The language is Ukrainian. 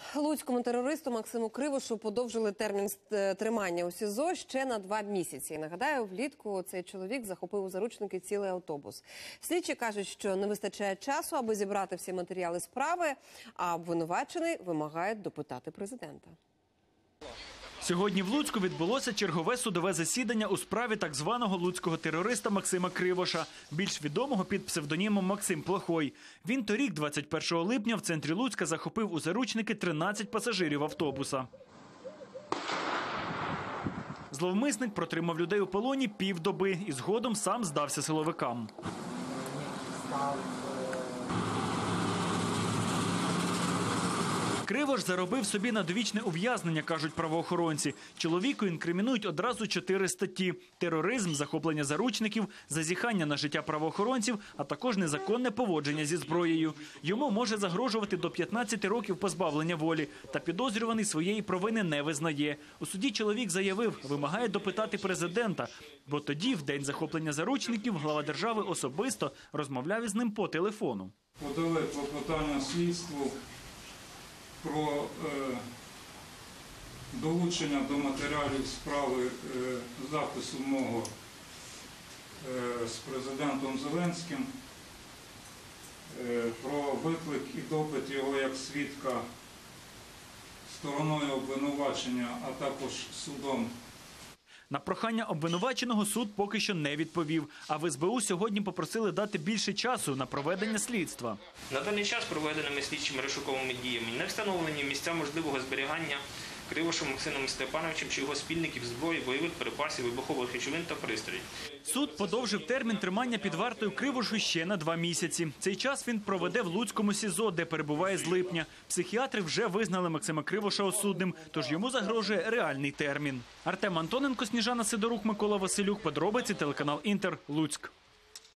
Луцькому терористу Максиму Кривошу подовжили термін тримання у СІЗО ще на 2 місяці. Нагадаю, влітку цей чоловік захопив у заручники цілий автобус. Слідчі кажуть, що не вистачає часу, аби зібрати всі матеріали справи, а обвинувачений вимагає допитати президента. Сьогодні в Луцьку відбулося чергове судове засідання у справі так званого луцького терориста Максима Кривоша, більш відомого під псевдонімом Максим Плохой. Він торік, 21 липня, в центрі Луцька захопив у заручники 13 пасажирів автобуса. Зловмисник протримав людей у полоні півдоби і згодом сам здався силовикам. Кривош заробив собі на довічне ув'язнення, кажуть правоохоронці. Чоловіку інкримінують одразу 4 статті – тероризм, захоплення заручників, зазіхання на життя правоохоронців, а також незаконне поводження зі зброєю. Йому може загрожувати до 15 років позбавлення волі, та підозрюваний своєї провини не визнає. У суді чоловік заявив, вимагає допитати президента, бо тоді, в день захоплення заручників, глава держави особисто розмовляв із ним по телефону. Подали клопотання слідству про долучення до матеріалів справи запису мого з президентом Зеленським, про виклик і допит його як свідка стороною обвинувачення, а також судом. На прохання обвинуваченого суд поки що не відповів, а в СБУ сьогодні попросили дати більше часу на проведення слідства. На даний час проведеними слідчими розшуковими діями не встановлені місця можливого зберігання Кривошем Максимом Степановичем чи його спільників зброї, бойових припасів, вибухових речовин та пристроїв. Суд подовжив термін тримання під вартою Кривошу ще на 2 місяці. Цей час він проведе в Луцькому СІЗО, де перебуває з липня. Психіатри вже визнали Максима Кривоша осудним, тож йому загрожує реальний термін. Артем Антоненко, Сніжана Сидорук, Микола Василюк. Подробиці, телеканал Інтер, Луцьк.